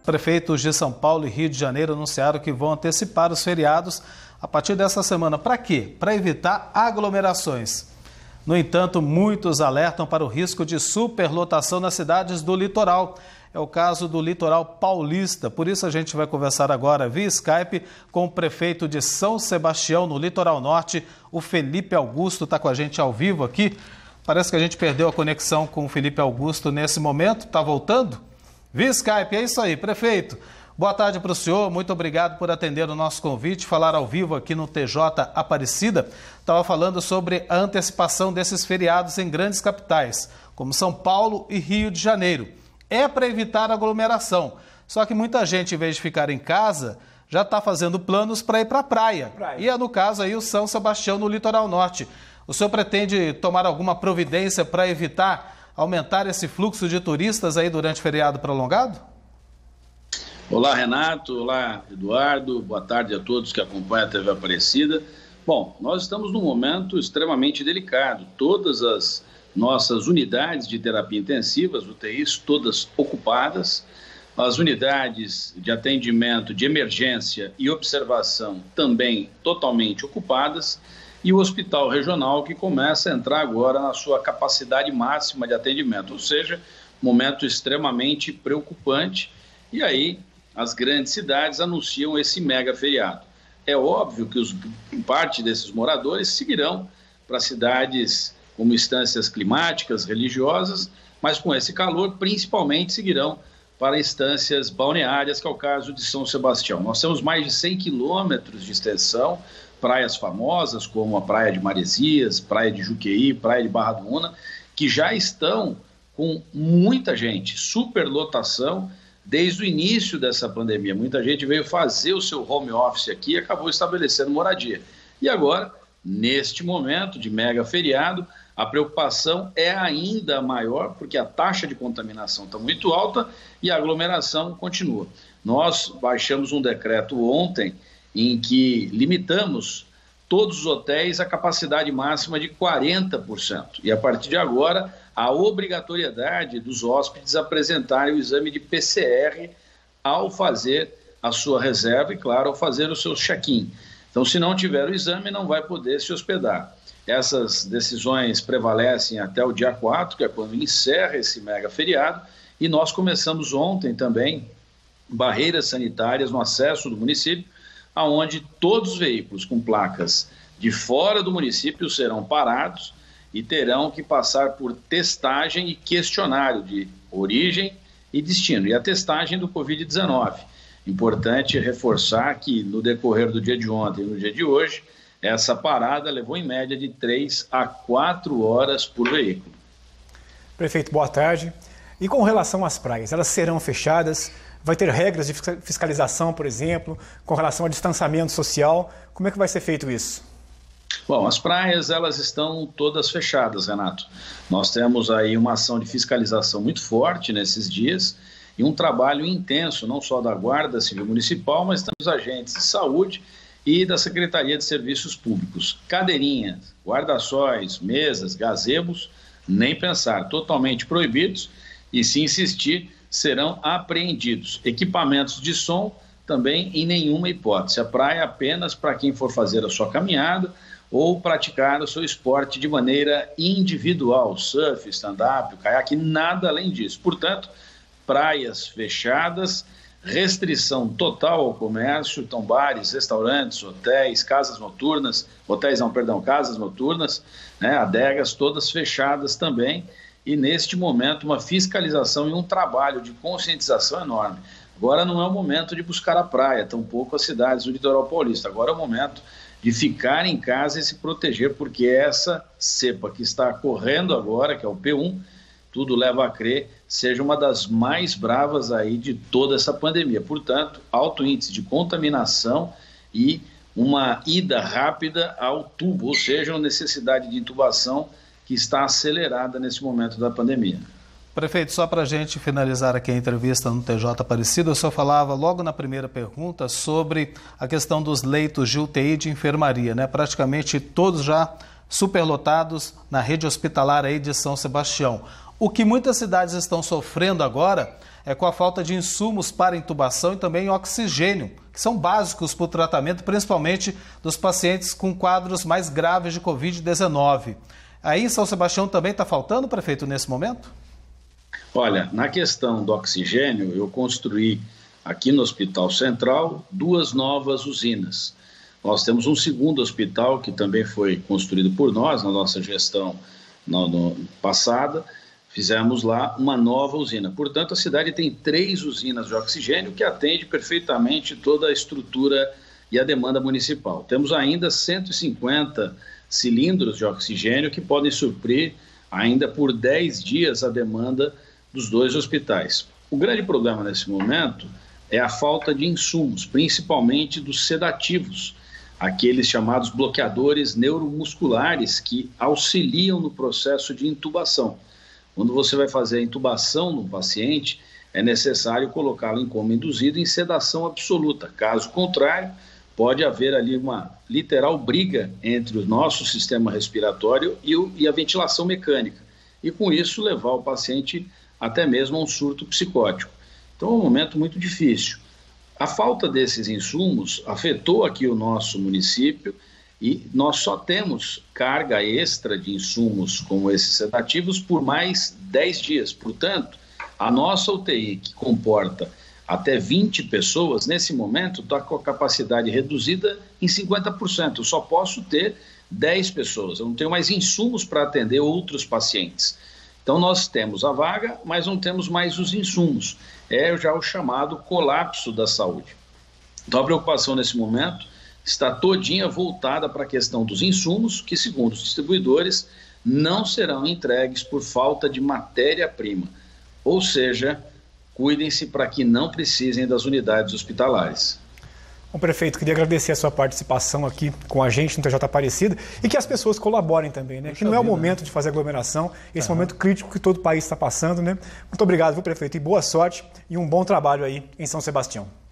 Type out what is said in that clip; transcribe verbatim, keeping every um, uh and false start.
Prefeitos de São Paulo e Rio de Janeiro anunciaram que vão antecipar os feriados a partir dessa semana. Para quê? Para evitar aglomerações. No entanto, muitos alertam para o risco de superlotação nas cidades do litoral. É o caso do litoral paulista. Por isso a gente vai conversar agora via Skype com o prefeito de São Sebastião, no litoral norte, o Felipe Augusto, está com a gente ao vivo aqui. Parece que a gente perdeu a conexão com o Felipe Augusto nesse momento. Está voltando? Via Skype, é isso aí, prefeito. Boa tarde para o senhor, muito obrigado por atender o nosso convite, falar ao vivo aqui no T J Aparecida. Estava falando sobre a antecipação desses feriados em grandes capitais, como São Paulo e Rio de Janeiro. É para evitar aglomeração, só que muita gente, em vez de ficar em casa, já está fazendo planos para ir para a praia. praia. E é no caso aí o São Sebastião, no litoral norte. O senhor pretende tomar alguma providência para evitar aumentar esse fluxo de turistas aí durante o feriado prolongado? Olá, Renato. Olá, Eduardo. Boa tarde a todos que acompanham a T V Aparecida. Bom, nós estamos num momento extremamente delicado. Todas as nossas unidades de terapia intensiva, as U T Is, todas ocupadas. As unidades de atendimento de emergência e observação também totalmente ocupadas. E o hospital regional que começa a entrar agora na sua capacidade máxima de atendimento, ou seja, momento extremamente preocupante. E aí as grandes cidades anunciam esse mega feriado. É óbvio que os, parte desses moradores seguirão para cidades como instâncias climáticas, religiosas, mas com esse calor principalmente seguirão para instâncias balneárias, que é o caso de São Sebastião. Nós temos mais de cem quilômetros de extensão, praias famosas como a Praia de Maresias, Praia de Juqueí, Praia de Barra do Una, que já estão com muita gente, superlotação desde o início dessa pandemia. Muita gente veio fazer o seu home office aqui e acabou estabelecendo moradia. E agora, neste momento de mega feriado, a preocupação é ainda maior, porque a taxa de contaminação está muito alta e a aglomeração continua. Nós baixamos um decreto ontem em que limitamos todos os hotéis à capacidade máxima de quarenta por cento. E a partir de agora, a obrigatoriedade dos hóspedes apresentarem o exame de P C R ao fazer a sua reserva e, claro, ao fazer o seu check-in. Então, se não tiver o exame, não vai poder se hospedar. Essas decisões prevalecem até o dia quatro, que é quando encerra esse mega feriado, e nós começamos ontem também barreiras sanitárias no acesso do município, onde todos os veículos com placas de fora do município serão parados e terão que passar por testagem e questionário de origem e destino, e a testagem do covid dezenove. Importante reforçar que no decorrer do dia de ontem e no dia de hoje, essa parada levou em média de três a quatro horas por veículo. Prefeito, boa tarde. E com relação às praias, elas serão fechadas? Vai ter regras de fiscalização, por exemplo, com relação ao distanciamento social? Como é que vai ser feito isso? Bom, as praias, elas estão todas fechadas, Renato. Nós temos aí uma ação de fiscalização muito forte nesses dias e um trabalho intenso, não só da Guarda Civil Municipal, mas também dos agentes de saúde e da Secretaria de Serviços Públicos. Cadeirinhas, guarda-sóis, mesas, gazebos, nem pensar, totalmente proibidos, e se insistir, serão apreendidos. Equipamentos de som também em nenhuma hipótese. A praia é apenas para quem for fazer a sua caminhada ou praticar o seu esporte de maneira individual, surf, stand-up, caiaque, nada além disso. Portanto, praias fechadas, restrição total ao comércio, então bares, restaurantes, hotéis, casas noturnas, hotéis não, perdão, casas noturnas, né, adegas, todas fechadas também. E neste momento uma fiscalização e um trabalho de conscientização enorme. Agora não é o momento de buscar a praia, tampouco as cidades do litoral paulista. Agora é o momento de ficar em casa e se proteger, porque essa cepa que está correndo agora, que é o P um, tudo leva a crer, seja uma das mais bravas aí de toda essa pandemia. Portanto, alto índice de contaminação e uma ida rápida ao tubo, ou seja, uma necessidade de intubação que está acelerada nesse momento da pandemia. Prefeito, só para a gente finalizar aqui a entrevista no T J Aparecida, o senhor falava logo na primeira pergunta sobre a questão dos leitos de U T I de enfermaria, né? Praticamente todos já superlotados na rede hospitalar aí de São Sebastião. O que muitas cidades estão sofrendo agora é com a falta de insumos para intubação e também oxigênio, que são básicos para o tratamento, principalmente dos pacientes com quadros mais graves de covid dezenove. Aí em São Sebastião também está faltando, prefeito, nesse momento? Olha, na questão do oxigênio, eu construí aqui no Hospital Central duas novas usinas. Nós temos um segundo hospital que também foi construído por nós, na nossa gestão no, no, passada. Fizemos lá uma nova usina. Portanto, a cidade tem três usinas de oxigênio que atende perfeitamente toda a estrutura e a demanda municipal. Temos ainda cento e cinquenta cilindros de oxigênio que podem suprir ainda por dez dias a demanda dos dois hospitais. O grande problema nesse momento é a falta de insumos, principalmente dos sedativos, aqueles chamados bloqueadores neuromusculares que auxiliam no processo de intubação. Quando você vai fazer a intubação no paciente, é necessário colocá-lo em coma induzido em sedação absoluta. Caso contrário, pode haver ali uma literal briga entre o nosso sistema respiratório e, o, e a ventilação mecânica. E com isso levar o paciente até mesmo a um surto psicótico. Então é um momento muito difícil. A falta desses insumos afetou aqui o nosso município e nós só temos carga extra de insumos como esses sedativos por mais dez dias. Portanto, a nossa U T I, que comporta até vinte pessoas, nesse momento está com a capacidade reduzida em cinquenta por cento. Eu só posso ter dez pessoas, eu não tenho mais insumos para atender outros pacientes. Então nós temos a vaga, mas não temos mais os insumos. É já o chamado colapso da saúde. Então a preocupação nesse momento está todinha voltada para a questão dos insumos, que segundo os distribuidores não serão entregues por falta de matéria-prima. Ou seja, cuidem-se para que não precisem das unidades hospitalares. Bom, prefeito, queria agradecer a sua participação aqui com a gente no T J Aparecida e que as pessoas colaborem também, né? Puxa que não é o vida, momento, né, de fazer aglomeração, esse uhum. momento crítico que todo o país está passando, né? Muito obrigado, viu, prefeito, e boa sorte e um bom trabalho aí em São Sebastião.